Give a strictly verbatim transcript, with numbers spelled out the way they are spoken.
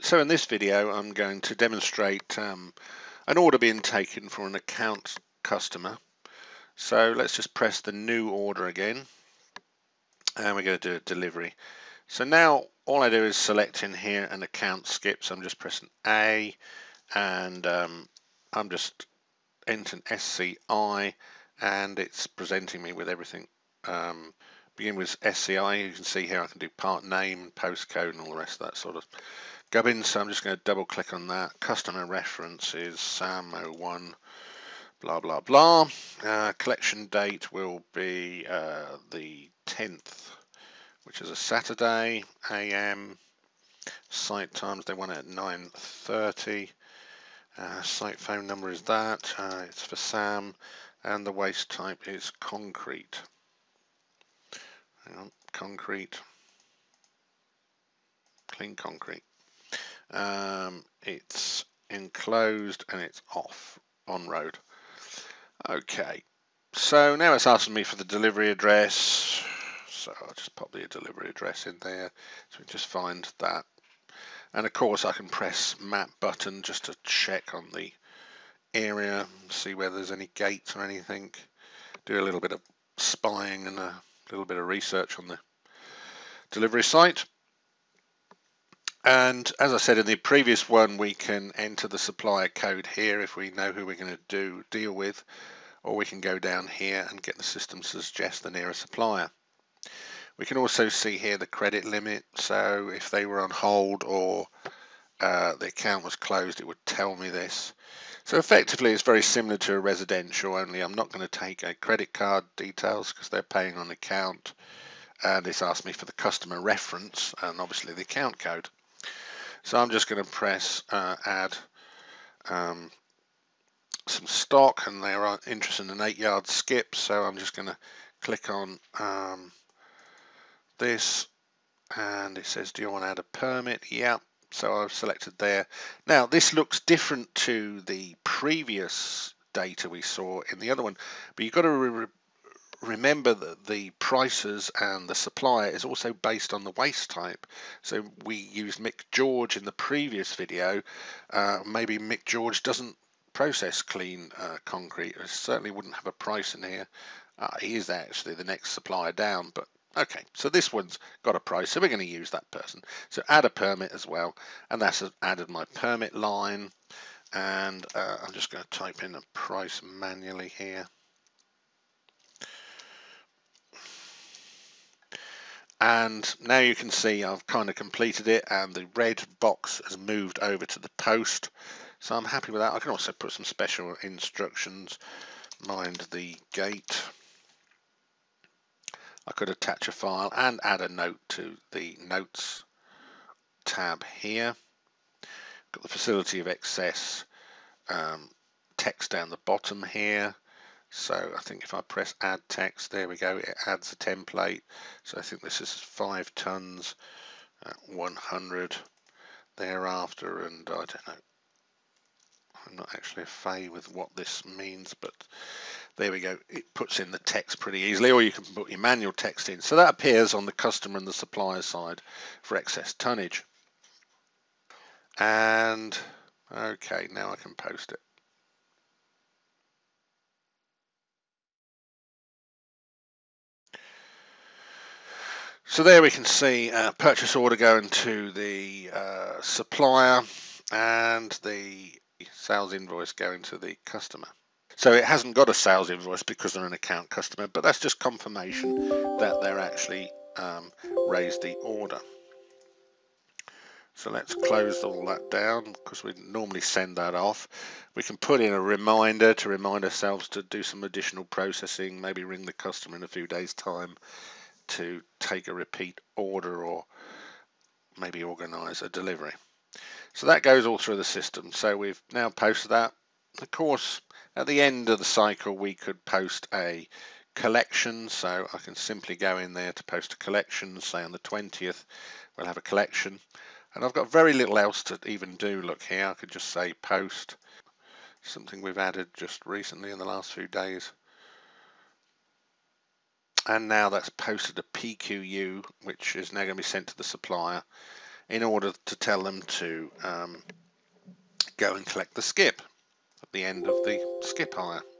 So in this video I'm going to demonstrate um, an order being taken for an account customer. So let's just press the new order again and we're going to do a delivery. So now all I do is select in here an account skip. So I'm just pressing A and um, I'm just entering S C I and it's presenting me with everything. Um, begin with S C I. You can see here I can do part name, postcode and all the rest of that sort of gubbins. So I'm just going to double click on that. Customer reference is Sam oh one blah blah blah. Uh, collection date will be uh, the tenth, which is a Saturday, A M. Site times they want it at nine thirty. Uh, site phone number is that. Uh, it's for Sam, and the waste type is concrete. Hang on, concrete, clean concrete. Um, it's enclosed and it's off on road. Okay, so now it's asking me for the delivery address. So I'll just pop the delivery address in there. So we just find that. And of course I can press map button just to check on the area, see whether there's any gates or anything. Do a little bit of spying and a little bit of research on the delivery site. And as I said in the previous one, we can enter the supplier code here if we know who we're going to do deal with, or we can go down here and get the system to suggest the nearest supplier. We can also see here the credit limit, so if they were on hold or uh, the account was closed, it would tell me this. So effectively it's very similar to a residential, only I'm not going to take a credit card details because they're paying on account, and it's asked me for the customer reference and obviously the account code. So I'm just going to press uh, add um, some stock, and they are interested in an eight yard skip, so I'm just going to click on um, this, and it says do you want to add a permit? Yeah, so I've selected there. Now this looks different to the previous data we saw in the other one, but you've got to re remember that the prices and the supplier is also based on the waste type. So we used Mick George in the previous video. Uh, maybe Mick George doesn't process clean uh, concrete. It certainly wouldn't have a price in here. Uh, he is actually the next supplier down, but okay, so this one's got a price, so we're going to use that person. So add a permit as well, and that's added my permit line. And uh, I'm just going to type in a price manually here. And now you can see I've kind of completed it, and the red box has moved over to the post. So I'm happy with that. I can also put some special instructions. Mind the gate. I could attach a file and add a note to the notes tab here. Got the facility of excess um, text down the bottom here. So I think if I press add text, there we go, it adds a template. So I think this is five tons at one hundred thereafter, and I don't know, I'm not actually a fay with what this means, but there we go, it puts in the text pretty easily, or you can put your manual text in. So that appears on the customer and the supplier side for excess tonnage. And okay, now I can post it. So there we can see uh, purchase order going to the uh, supplier and the sales invoice going to the customer. So it hasn't got a sales invoice because they're an account customer, but that's just confirmation that they're actually um, raised the order. So let's close all that down because we normally send that off. We can put in a reminder to remind ourselves to do some additional processing, maybe ring the customer in a few days' time to take a repeat order, or maybe organize a delivery. So that goes all through the system. So we've now posted that. Of course, at the end of the cycle, we could post a collection. So I can simply go in there to post a collection, say on the twentieth, we'll have a collection. And I've got very little else to even do. Look here, I could just say post, something we've added just recently in the last few days. And now that's posted a P Q U, which is now going to be sent to the supplier. in order to tell them to um, go and collect the skip at the end of the skip hire.